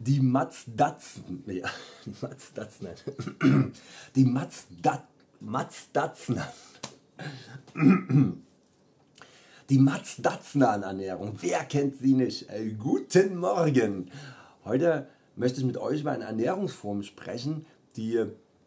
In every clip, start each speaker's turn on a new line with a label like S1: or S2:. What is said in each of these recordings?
S1: Die Matsdatzen, nee, die Matsdatzen, die Matsdatzen, die Matsdatznan Ernährung, wer kennt sie nicht? Guten Morgen! Heute möchte ich mit euch über eine Ernährungsform sprechen, die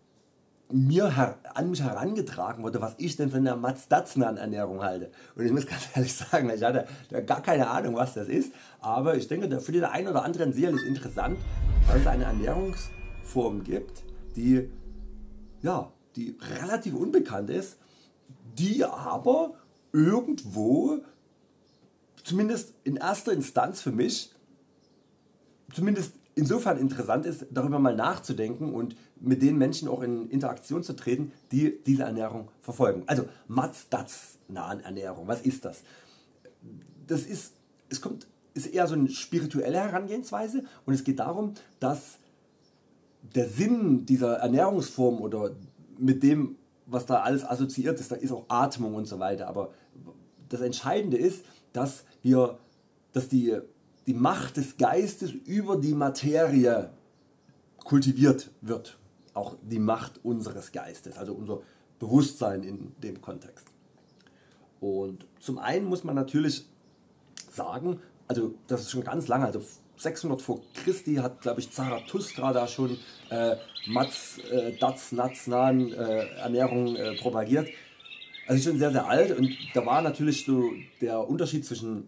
S1: an mich herangetragen wurde, was ich denn von der Matsdatznan Ernährung halte. Und ich muss ganz ehrlich sagen, ich hatte gar keine Ahnung, was das ist, aber ich denke, für den einen oder anderen sicherlich interessant, weil es eine Ernährungsform gibt, die relativ unbekannt ist, die aber irgendwo, zumindest in erster Instanz für mich, zumindest insofern interessant ist, darüber mal nachzudenken und mit den Menschen auch in Interaktion zu treten, die diese Ernährung verfolgen. Also Matsdatznan Ernährung, was ist das? Das ist eher so eine spirituelle Herangehensweise und es geht darum, dass der Sinn dieser Ernährungsform oder mit dem, was da alles assoziiert ist, da ist auch Atmung und so weiter, aber das Entscheidende ist, dass die Macht des Geistes über die Materie kultiviert wird, auch die Macht unseres Geistes, also unser Bewusstsein in dem Kontext. Und zum einen muss man natürlich sagen, also das ist schon ganz lange, also 600 vor Christi hat, glaube ich, Zarathustra da schon Matsdatznan Ernährung propagiert. Also schon sehr alt und da war natürlich so der Unterschied zwischen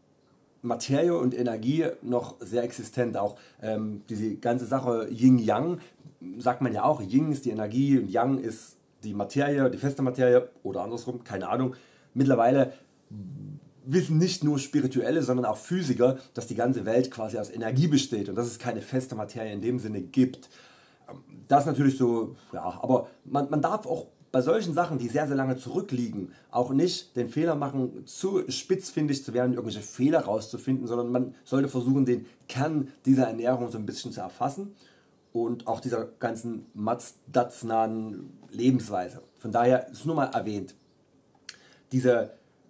S1: Materie und Energie noch sehr existent. Auch diese ganze Sache Yin-Yang sagt man ja auch, Yin ist die Energie und Yang ist die Materie, die feste Materie oder andersrum, keine Ahnung. Mittlerweile wissen nicht nur Spirituelle, sondern auch Physiker, dass die ganze Welt quasi aus Energie besteht und dass es keine feste Materie in dem Sinne gibt. Das ist natürlich so, ja, aber man darf auch bei solchen Sachen, die sehr lange zurückliegen, auch nicht den Fehler machen, zu spitzfindig zu werden, irgendwelche Fehler rauszufinden, sondern man sollte versuchen, den Kern dieser Ernährung so ein bisschen zu erfassen und auch dieser ganzen Matsdatznan Lebensweise. Von daher ist nur mal erwähnt, diese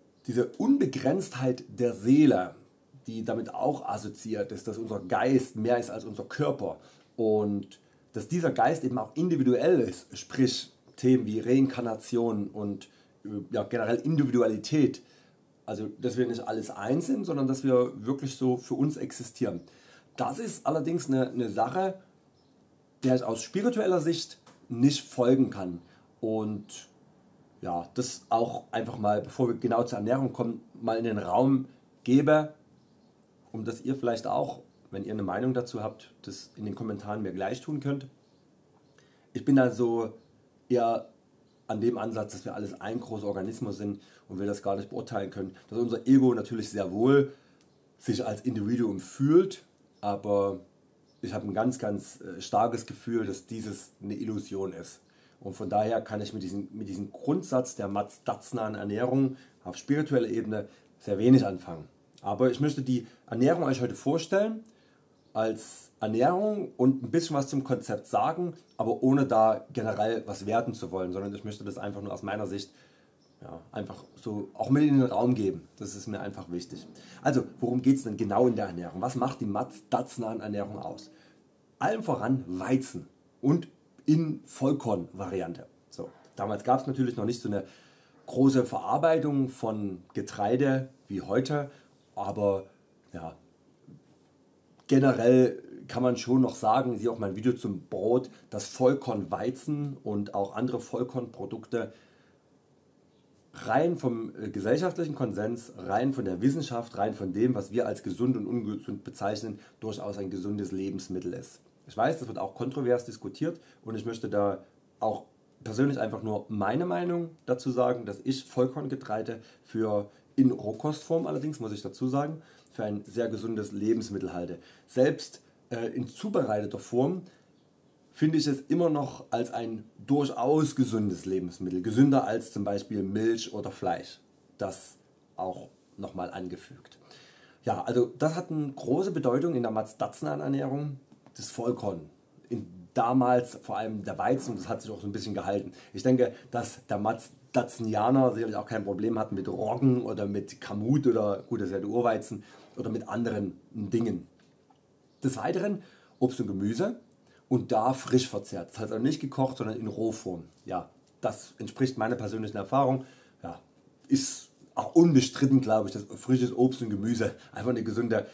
S1: Unbegrenztheit der Seele, die damit auch assoziiert ist, dass unser Geist mehr ist als unser Körper und dass dieser Geist eben auch individuell ist, sprich Themen wie Reinkarnation und generell Individualität, also dass wir nicht alles eins sind, sondern dass wir wirklich so für uns existieren. Das ist allerdings eine Sache, der ich aus spiritueller Sicht nicht folgen kann und ja, das auch einfach mal, bevor wir genau zur Ernährung kommen, mal in den Raum gebe, um dass ihr vielleicht auch, wenn ihr eine Meinung dazu habt, das in den Kommentaren mir gleich tun könnt. Ich bin also eher an dem Ansatz, dass wir alles ein großer Organismus sind und wir das gar nicht beurteilen können, dass unser Ego natürlich sehr wohl sich als Individuum fühlt, aber ich habe ein ganz starkes Gefühl, dass dieses eine Illusion ist. Und von daher kann ich mit diesem Grundsatz der Matsdatznan Ernährung auf spiritueller Ebene sehr wenig anfangen. Aber ich möchte die Ernährung euch heute vorstellen als Ernährung und ein bisschen was zum Konzept sagen, aber ohne da generell was werten zu wollen, sondern ich möchte das einfach nur aus meiner Sicht einfach so auch mit in den Raum geben. Das ist mir einfach wichtig. Also worum geht es denn genau in der Ernährung? Was macht die Matsdatznan Ernährung aus? Allem voran Weizen und in Vollkornvariante. So, damals gab es natürlich noch nicht so eine große Verarbeitung von Getreide wie heute, aber ja, generell kann man schon noch sagen, siehe auch mein Video zum Brot, dass Vollkornweizen und auch andere Vollkornprodukte rein vom gesellschaftlichen Konsens, rein von der Wissenschaft, rein von dem, was wir als gesund und ungesund bezeichnen, durchaus ein gesundes Lebensmittel ist. Ich weiß, das wird auch kontrovers diskutiert und ich möchte da auch persönlich einfach nur meine Meinung dazu sagen, dass ich Vollkorngetreide für in Rohkostform allerdings, muss ich dazu sagen, für ein sehr gesundes Lebensmittel halte. Selbst in zubereiteter Form finde ich es immer noch als ein durchaus gesundes Lebensmittel, gesünder als zum Beispiel Milch oder Fleisch. Das auch nochmal angefügt. Ja, also das hat eine große Bedeutung in der Matsdatznan Ernährung, das Vollkorn. Damals vor allem der Weizen, und das hat sich auch so ein bisschen gehalten. Ich denke, dass der Matsdatznianer sicherlich auch kein Problem hat mit Roggen oder mit Kamut oder gut, das ist ja der Urweizen oder mit anderen Dingen. Des Weiteren, Obst und Gemüse und da frisch verzehrt. Das heißt also nicht gekocht, sondern in Rohform. Ja, das entspricht meiner persönlichen Erfahrung. Ja, ist auch unbestritten, glaube ich, dass frisches Obst und Gemüse einfach eine gesunde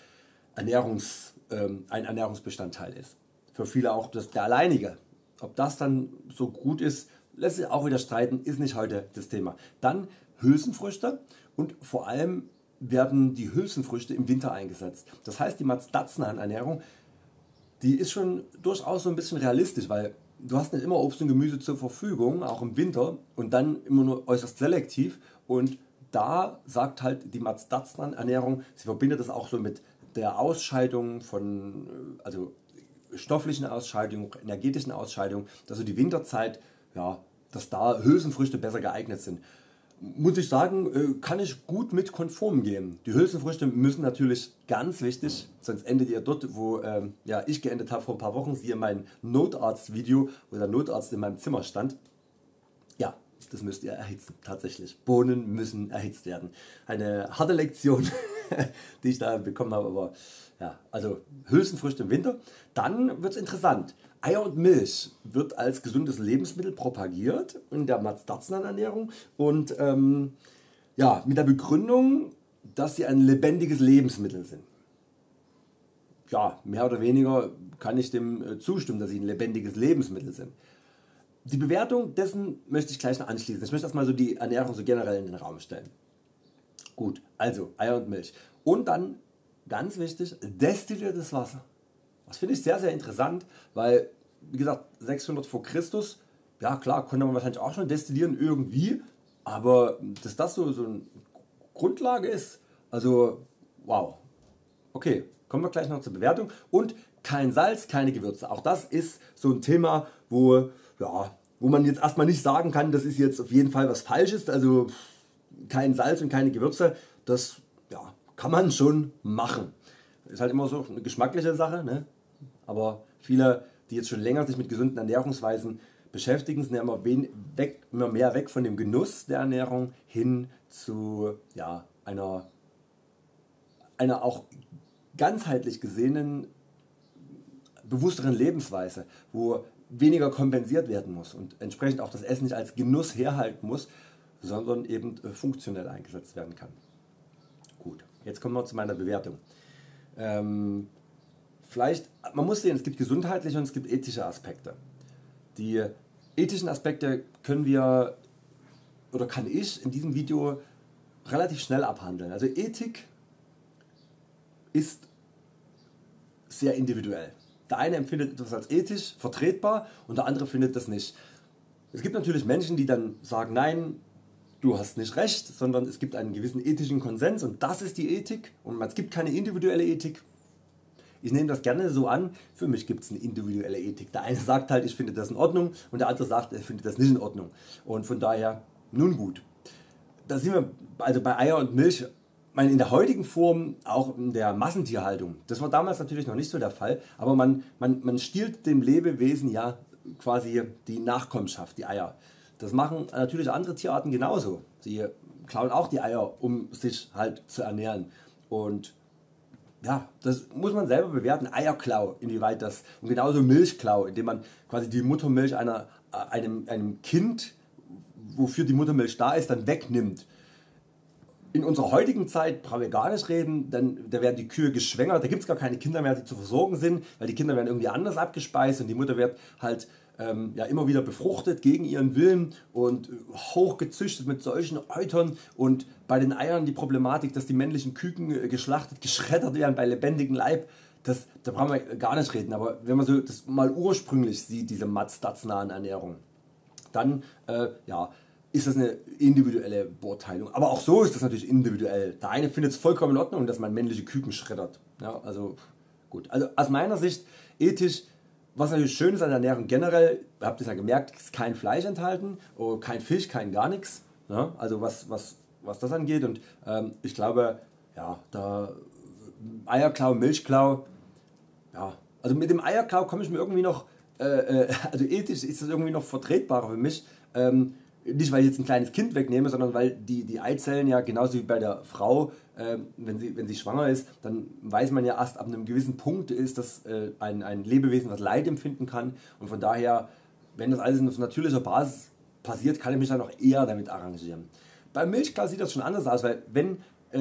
S1: ein Ernährungsbestandteil ist. Für viele auch der alleinige. Ob das dann so gut ist, lässt sich auch wieder streiten, ist nicht heute das Thema. Dann Hülsenfrüchte und vor allem werden die Hülsenfrüchte im Winter eingesetzt. Das heißt, die Mats-Datsnan-Ernährung, die ist schon durchaus so ein bisschen realistisch, weil du hast nicht immer Obst und Gemüse zur Verfügung, auch im Winter und dann immer nur äußerst selektiv und da sagt halt die Mats-Datsnan-Ernährung, sie verbindet das auch so mit der Ausscheidung von also stofflichen Ausscheidung, energetischen Ausscheidung, dass so die Winterzeit, ja, dass da Hülsenfrüchte besser geeignet sind. Muss ich sagen, kann ich gut mit konform gehen. Die Hülsenfrüchte müssen natürlich, ganz wichtig, sonst endet ihr dort, wo ja, ich geendet habe vor ein paar Wochen, siehe mein Notarzt-Video, wo der Notarzt in meinem Zimmer stand. Ja, das müsst ihr erhitzen, tatsächlich. Bohnen müssen erhitzt werden. Eine harte Lektion, die ich da bekommen habe, aber ja, also Hülsenfrüchte im Winter. Dann wird es interessant. Eier und Milch wird als gesundes Lebensmittel propagiert in der Mats-Datsnan-Ernährung und ja, mit der Begründung, dass sie ein lebendiges Lebensmittel sind. Ja, mehr oder weniger kann ich dem zustimmen, dass sie ein lebendiges Lebensmittel sind. Die Bewertung dessen möchte ich gleich noch anschließen. Ich möchte erstmal so die Ernährung so generell in den Raum stellen. Gut, also Eier und Milch. Und dann, ganz wichtig, destilliertes Wasser. Das finde ich sehr, sehr interessant, weil, wie gesagt, 600 vor Christus, ja klar, konnte man wahrscheinlich auch schon destillieren irgendwie, aber dass das so eine Grundlage ist, also wow. Okay, kommen wir gleich noch zur Bewertung. Und kein Salz, keine Gewürze. Auch das ist so ein Thema, wo man jetzt erstmal nicht sagen kann, das ist jetzt auf jeden Fall was Falsches, also kein Salz und keine Gewürze, das ja, kann man schon machen. Ist halt immer so eine geschmackliche Sache, ne? Aber viele, die jetzt schon länger sich mit gesunden Ernährungsweisen beschäftigen, sind ja immer mehr weg von dem Genuss der Ernährung hin zu ja, einer auch ganzheitlich gesehenen bewussteren Lebensweise, wo weniger kompensiert werden muss und entsprechend auch das Essen nicht als Genuss herhalten muss, sondern eben funktionell eingesetzt werden kann. Gut, jetzt kommen wir zu meiner Bewertung. Vielleicht, man muss sehen, es gibt gesundheitliche und es gibt ethische Aspekte. Die ethischen Aspekte können wir oder kann ich in diesem Video relativ schnell abhandeln. Also Ethik ist sehr individuell. Der eine empfindet das als ethisch vertretbar und der andere findet das nicht. Es gibt natürlich Menschen, die dann sagen, nein, du hast nicht recht, sondern es gibt einen gewissen ethischen Konsens und das ist die Ethik und es gibt keine individuelle Ethik. Ich nehme das gerne so an, für mich gibt es eine individuelle Ethik. Der eine sagt halt, ich finde das in Ordnung und der andere sagt, er findet das nicht in Ordnung. Und von daher, nun gut. Da sind wir also bei Eier und Milch, in der heutigen Form, auch in der Massentierhaltung. Das war damals natürlich noch nicht so der Fall, aber man stiehlt dem Lebewesen ja quasi die Nachkommenschaft, die Eier. Das machen natürlich andere Tierarten genauso. Sie klauen auch die Eier, um sich halt zu ernähren. Und ja, das muss man selber bewerten. Eierklau, inwieweit das, und genauso Milchklau, indem man quasi die Muttermilch einem Kind, wofür die Muttermilch da ist, dann wegnimmt. In unserer heutigen Zeit brauchen wir gar nicht reden, denn da werden die Kühe geschwängert, da gibt es gar keine Kinder mehr, die zu versorgen sind, weil die Kinder werden irgendwie anders abgespeist und die Mutter wird halt ja, immer wieder befruchtet gegen ihren Willen und hochgezüchtet mit solchen Eutern und bei den Eiern die Problematik, dass die männlichen Küken geschlachtet, geschreddert werden bei lebendigem Leib, da brauchen wir gar nicht reden, aber wenn man so das mal ursprünglich sieht, diese Mats-Datsnan Ernährung, dann ja, ist das eine individuelle Beurteilung. Aber auch so ist das natürlich individuell. Der eine findet es vollkommen in Ordnung, dass man männliche Küken schreddert. Ja, also gut. Also aus meiner Sicht ethisch, was natürlich schön ist an der Ernährung generell, ihr habt es ja gemerkt, ist kein Fleisch enthalten, kein Fisch, kein gar nichts. Ja, also was das angeht. Und ich glaube, ja, da Eierklau, Milchklau, ja, also mit dem Eierklau komme ich mir irgendwie noch, also ethisch ist das irgendwie noch vertretbarer für mich. Nicht weil ich jetzt ein kleines Kind wegnehme, sondern weil die Eizellen ja genauso wie bei der Frau, wenn sie schwanger ist, dann weiß man ja erst ab einem gewissen Punkt ist das ein Lebewesen, was Leid empfinden kann, und von daher, wenn das alles auf natürlicher Basis passiert, kann ich mich dann auch eher damit arrangieren. Bei Milch, klar, sieht das schon anders aus, weil wenn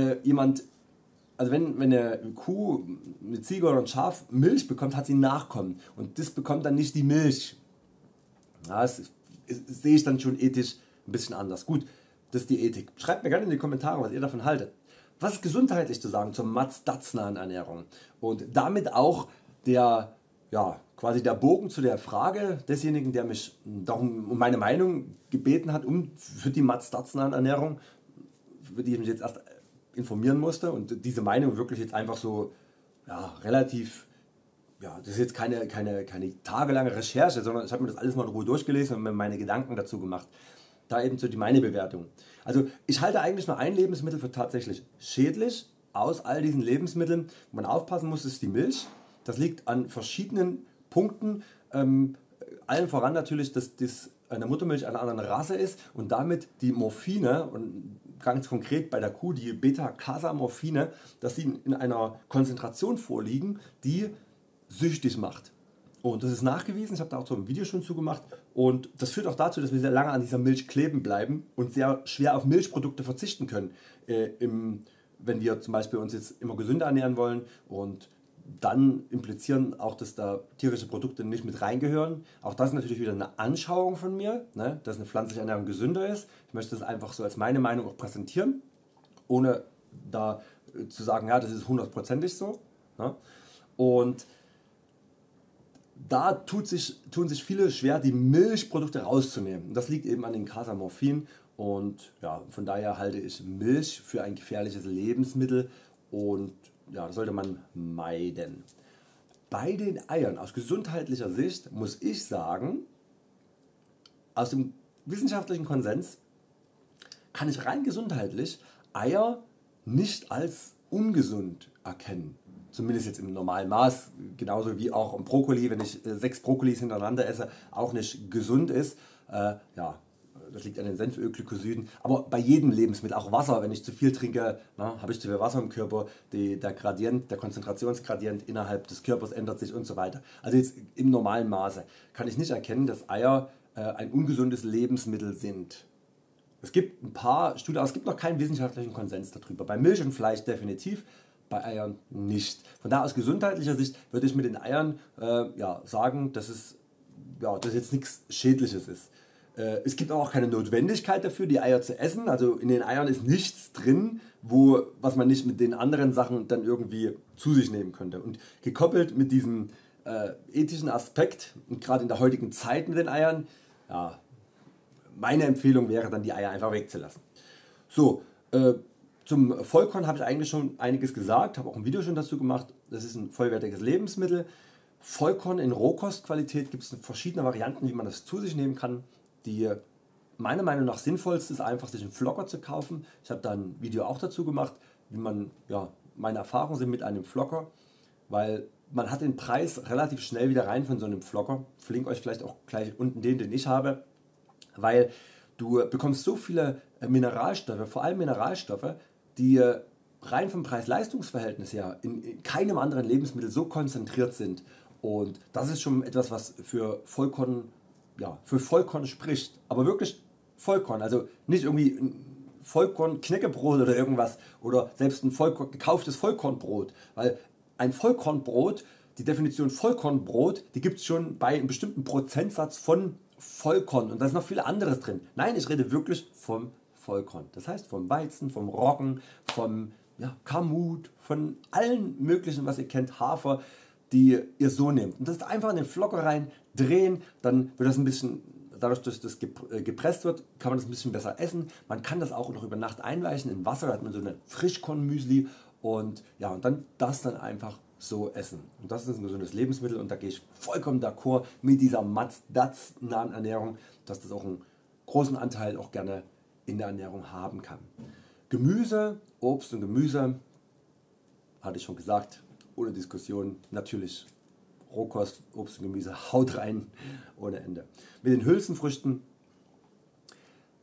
S1: wenn eine Kuh, eine Ziege oder ein Schaf Milch bekommt, hat sie Nachkommen, und das bekommt dann nicht die Milch. Ja, das sehe ich dann schon ethisch ein bisschen anders. Gut, das ist die Ethik. Schreibt mir gerne in die Kommentare, was ihr davon haltet. Was ist gesundheitlich zu sagen zur matz-datz-nahen Ernährung? Und damit auch quasi der Bogen zu der Frage desjenigen, der mich darum um meine Meinung gebeten hat, für die matz-datz-nahen Ernährung, für die ich mich jetzt erst informieren musste, und diese Meinung wirklich jetzt einfach so relativ, das ist jetzt keine tagelange Recherche, sondern ich habe mir das alles mal in Ruhe durchgelesen und mir meine Gedanken dazu gemacht. Da eben so meine Bewertung. Also ich halte eigentlich nur ein Lebensmittel für tatsächlich schädlich aus all diesen Lebensmitteln. Wo man aufpassen muss, ist die Milch. Das liegt an verschiedenen Punkten. Allen voran natürlich, dass eine Muttermilch einer anderen Rasse ist und damit die Morphine, und ganz konkret bei der Kuh die Beta-Casamorphine, dass sie in einer Konzentration vorliegen, die süchtig macht. Und das ist nachgewiesen, ich habe da auch so ein Video schon zugemacht, und das führt auch dazu, dass wir sehr lange an dieser Milch kleben bleiben und sehr schwer auf Milchprodukte verzichten können, wenn wir zum Beispiel uns jetzt immer gesünder ernähren wollen, und dann implizieren auch, dass da tierische Produkte nicht mit reingehören. Auch das ist natürlich wieder eine Anschauung von mir, ne, dass eine pflanzliche Ernährung gesünder ist. Ich möchte das einfach so als meine Meinung auch präsentieren, ohne da zu sagen, ja, das ist 100%ig so. Ne? Und da tun sich viele schwer, die Milchprodukte rauszunehmen. Das liegt eben an den Casamorphin, und von daher halte ich Milch für ein gefährliches Lebensmittel, und das sollte man meiden. Bei den Eiern aus gesundheitlicher Sicht muss ich sagen, aus dem wissenschaftlichen Konsens kann ich rein gesundheitlich Eier nicht als ungesund erkennen. Zumindest jetzt im normalen Maß, genauso wie auch im Brokkoli, wenn ich 6 Brokkolis hintereinander esse, auch nicht gesund ist. Das liegt an den Senfölglykosiden, aber bei jedem Lebensmittel, auch Wasser, wenn ich zu viel trinke, habe ich zu viel Wasser im Körper, der Konzentrationsgradient innerhalb des Körpers ändert sich und so weiter. Also jetzt im normalen Maße kann ich nicht erkennen, dass Eier ein ungesundes Lebensmittel sind. Es gibt ein paar Studien, aber es gibt noch keinen wissenschaftlichen Konsens darüber. Bei Milch und Fleisch definitiv, bei Eiern nicht. Von daher aus gesundheitlicher Sicht würde ich mit den Eiern sagen, dass es jetzt nichts Schädliches ist. Es gibt auch keine Notwendigkeit dafür, die Eier zu essen. Also in den Eiern ist nichts drin, was man nicht mit den anderen Sachen dann irgendwie zu sich nehmen könnte. Und gekoppelt mit diesem ethischen Aspekt, und gerade in der heutigen Zeit mit den Eiern, meine Empfehlung wäre dann, die Eier einfach wegzulassen. So, zum Vollkorn habe ich eigentlich schon einiges gesagt, habe auch ein Video schon dazu gemacht. Das ist ein vollwertiges Lebensmittel. Vollkorn in Rohkostqualität gibt es verschiedene Varianten, wie man das zu sich nehmen kann. Die meiner Meinung nach sinnvollste ist einfach, sich einen Flocker zu kaufen. Ich habe da ein Video auch dazu gemacht, wie man, meine Erfahrungen sind mit einem Flocker, weil man hat den Preis relativ schnell wieder rein von so einem Flocker. Ich verlinke euch vielleicht auch gleich unten den ich habe, weil du bekommst so viele Mineralstoffe, vor allem Mineralstoffe, die rein vom Preis-Leistungs-Verhältnis her in keinem anderen Lebensmittel so konzentriert sind, und das ist schon etwas, was für Vollkorn spricht, aber wirklich Vollkorn, also nicht irgendwie ein Vollkorn-Knäckebrot oder irgendwas, oder selbst ein gekauftes Vollkornbrot, weil ein Vollkornbrot, die Definition Vollkornbrot, die gibt es schon bei einem bestimmten Prozentsatz von Vollkorn, und da ist noch viel anderes drin. Nein, ich rede wirklich vom Vollkorn, das heißt vom Weizen, vom Roggen, vom Kamut, von allen möglichen, was ihr kennt, Hafer, die ihr so nehmt, und das einfach in den Flocker rein drehen, dann wird das ein bisschen, dadurch dass das gepresst wird, kann man das ein bisschen besser essen. Man kann das auch noch über Nacht einweichen in Wasser, da hat man so eine Frischkornmüsli, und dann das dann einfach so essen. Und das ist ein gesundes Lebensmittel, und da gehe ich vollkommen d'accord mit dieser matz-datz-nahen Ernährung, dass das auch einen großen Anteil auch gerne in der Ernährung haben kann. Gemüse, Obst und Gemüse, hatte ich schon gesagt, ohne Diskussion, natürlich Rohkost, Obst und Gemüse, haut rein ohne Ende. Mit den Hülsenfrüchten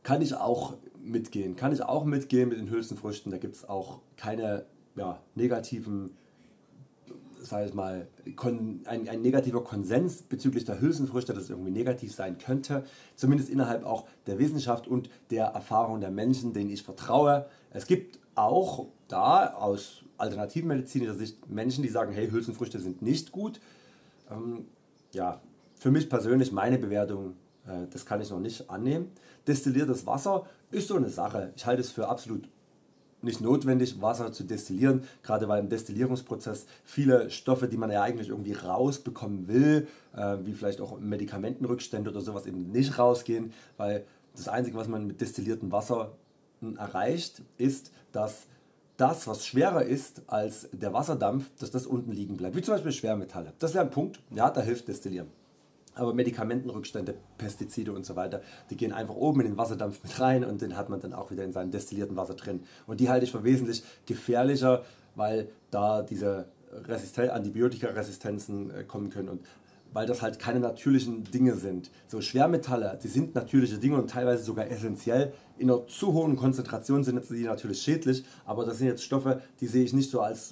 S1: kann ich auch mitgehen. Kann ich auch mitgehen mit den Hülsenfrüchten. Da gibt es auch keine negativen, sag ich mal, ein negativer Konsens bezüglich der Hülsenfrüchte, dass es irgendwie negativ sein könnte. Zumindest innerhalb auch der Wissenschaft und der Erfahrung der Menschen, denen ich vertraue. Es gibt auch da aus alternativmedizinischer Sicht Menschen, die sagen, hey, Hülsenfrüchte sind nicht gut. Ja, für mich persönlich, meine Bewertung, das kann ich noch nicht annehmen. Destilliertes Wasser ist so eine Sache. Ich halte es für absolut nicht notwendig, Wasser zu destillieren, gerade weil im Destillierungsprozess viele Stoffe, die man ja eigentlich irgendwie rausbekommen will, wie vielleicht auch Medikamentenrückstände oder sowas, eben nicht rausgehen, weil das Einzige, was man mit destilliertem Wasser erreicht, ist, dass das, was schwerer ist als der Wasserdampf, dass das unten liegen bleibt, wie zum Beispiel Schwermetalle. Das wäre ein Punkt, ja, da hilft Destillieren. Aber Medikamentenrückstände, Pestizide und so weiter, die gehen einfach oben in den Wasserdampf mit rein und den hat man dann auch wieder in seinem destillierten Wasser drin. Und die halte ich für wesentlich gefährlicher, weil da diese Antibiotikaresistenzen kommen können und weil das halt keine natürlichen Dinge sind. So Schwermetalle, die sind natürliche Dinge und teilweise sogar essentiell. In einer zu hohen Konzentration sind die natürlich schädlich, aber das sind jetzt Stoffe, die sehe ich nicht so als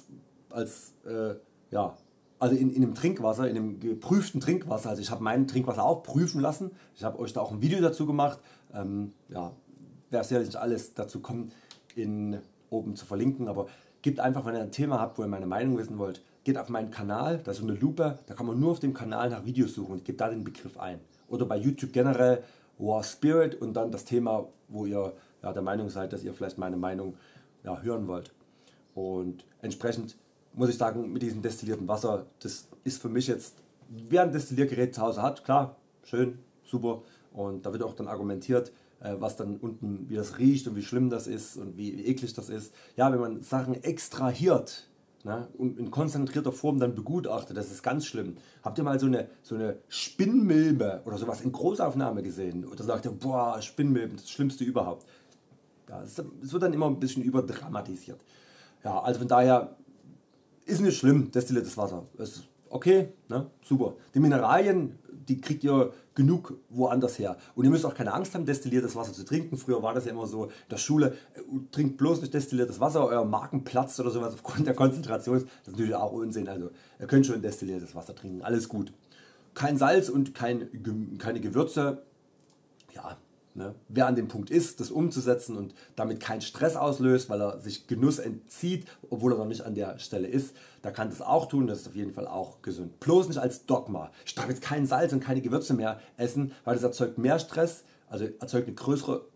S1: also in dem Trinkwasser, in dem geprüften Trinkwasser, also ich habe mein Trinkwasser auch prüfen lassen, ich habe euch da auch ein Video dazu gemacht, werde sicherlich nicht alles dazu kommen, oben zu verlinken, aber gebt einfach, wenn ihr ein Thema habt, wo ihr meine Meinung wissen wollt, geht auf meinen Kanal, da ist so eine Lupe, da kann man nur auf dem Kanal nach Videos suchen und gebt da den Begriff ein. Oder bei YouTube generell War Spirit und dann das Thema, wo ihr der Meinung seid, dass ihr vielleicht meine Meinung hören wollt. Und entsprechend muss ich sagen, mit diesem destillierten Wasser, das ist für mich jetzt, wer ein Destilliergerät zu Hause hat, klar, schön, super. Und da wird auch dann argumentiert, was dann unten, wie das riecht und wie schlimm das ist und wie eklig das ist. Ja, wenn man Sachen extrahiert, ne, und in konzentrierter Form dann begutachtet, das ist ganz schlimm. Habt ihr mal so eine Spinnmilbe oder sowas in Großaufnahme gesehen? Oder sagt ihr, boah, Spinnmilben, das Schlimmste überhaupt. Ja, es wird dann immer ein bisschen überdramatisiert. Ja, also von daher, ist nicht schlimm, destilliertes Wasser. Ist okay, ne? Super. Die Mineralien, die kriegt ihr genug woanders her. Und ihr müsst auch keine Angst haben, destilliertes Wasser zu trinken. Früher war das ja immer so in der Schule, trinkt bloß nicht destilliertes Wasser, euer Magen platzt oder sowas aufgrund der Konzentration. Das ist natürlich auch Unsinn. Also ihr könnt schon destilliertes Wasser trinken, alles gut. Kein Salz und keine Gewürze. Ja, ne? Wer an dem Punkt ist, das umzusetzen und damit keinen Stress auslöst, weil er sich Genuss entzieht, obwohl er noch nicht an der Stelle ist, der kann das auch tun, das ist auf jeden Fall auch gesund. Bloß nicht als Dogma. Ich darf jetzt kein Salz und keine Gewürze mehr essen, weil das erzeugt mehr Stress, also erzeugt eine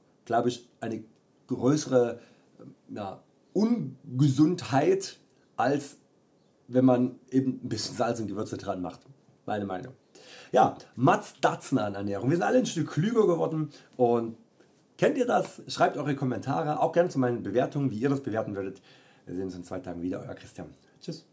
S1: größere Ungesundheit, als wenn man eben ein bisschen Salz und Gewürze dran macht. Meine Meinung. Ja, Mats Datzner an Ernährung. Wir sind alle ein Stück klüger geworden und kennt ihr das? Schreibt eure Kommentare, auch gerne zu meinen Bewertungen, wie ihr das bewerten würdet. Wir sehen uns in 2 Tagen wieder, euer Christian. Tschüss.